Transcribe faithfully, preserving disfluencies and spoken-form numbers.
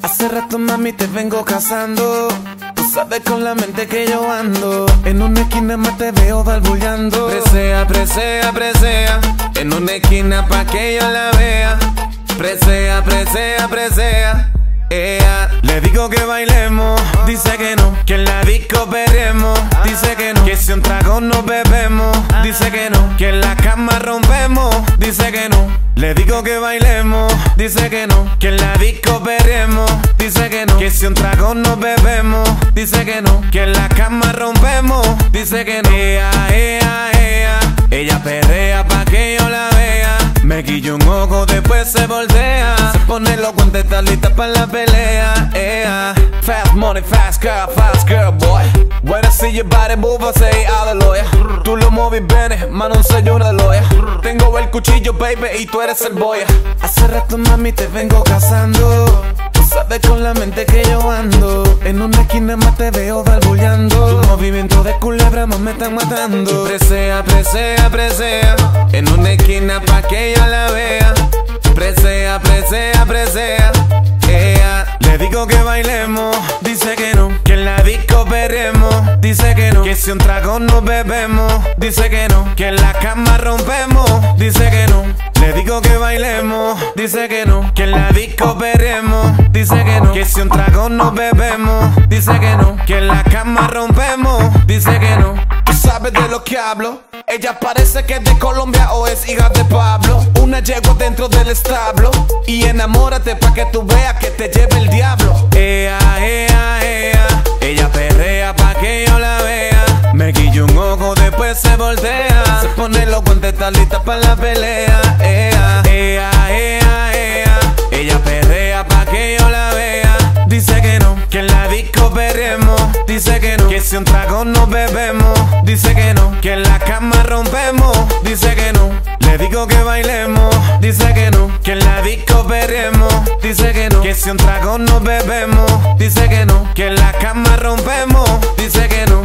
Hace rato, mami, te vengo cazando. Tú sabes con la mente que yo ando. En una esquina más te veo balbullando. Presea, presea, presea. En una esquina pa' que yo la vea. Presea, presea, presea. Ea. Le digo que bailemos, dice que no. Que en la disco perremos, dice que no. Que si un trago nos bebemos, dice que no. Que en la cama rompemos, dice que no. Le digo que bailemos, dice que no. Que en la disco perremos, dice que no. Que si un trago nos bebemos, dice que no. Que en la cama rompemos, dice que no. Ea, ea, ea. Ella perrea pa' que yo la vea. Me guillo un ojo, después se voltea. Se pone loco antes de estar lista pa' la pelea. Ea. Fast money, fast girl, fast girl, boy. When I see your body move, I say aleluya. Tú lo mueves bien, mano, no soy una loya. Tengo el cuchillo, baby, y tú eres el boya. Hace rato, mami, te vengo cazando. Tú sabes con la mente que yo ando. En una esquina más te veo balbullando. Tu movimiento de culebra más me están matando. Presea, presea, presea. En una esquina pa' que yo la vea. Presea, presea, presea. Ea. Le digo que bailemos, dice que no. Que en la disco perremos, dice que no. Que si un trago nos bebemos, dice que no. Que en la cama rompemos, dice que no. Le digo que bailemos, dice que no. Que en la disco perremos, dice que no. Que si un trago nos bebemos, dice que no. Que en la cama rompemos, dice que no. Tú sabes de lo que hablo. Ella parece que es de Colombia o es hija de Pablo. Una yegua dentro del establo. Y enamórate pa' que tú veas que te lleve el diablo. Ea, ea, ea. Ella perrea pa' que yo la vea. Me guillo un ojo, después se voltea. Se pone loco antes de estar lista pa' la pelea. Ea, ea, ea, ea. Ella perrea pa' que yo la vea. Dice que no, que en la disco perremos. Dice que no, que si un trago nos bebemos. Dice que no, que en la cama rompemos. Dice que no, le digo que bailemos. Dice que no, que en la disco perremos. Dice que no, que si un trago nos bebemos. Dice que no, que en la cama rompemos. Dice que no.